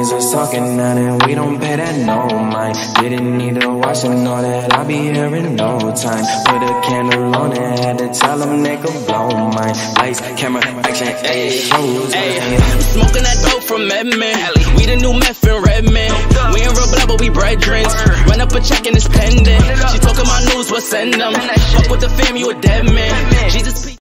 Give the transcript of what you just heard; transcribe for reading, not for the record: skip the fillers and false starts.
friends is talking now and we don't pay that no mind. Didn't need to watch and know that I'll be here in no time. Put a candle on it, had to tell them they could blow mine. Lights, camera, action, ayy, shows. Smoking that dope from Edmond. We the new meth in Redmond. We ain't real blood, but we brethren. Run up a check and it's pending. She talking my news, we'll send them. Fuck with the fam, you a dead man. Jesus.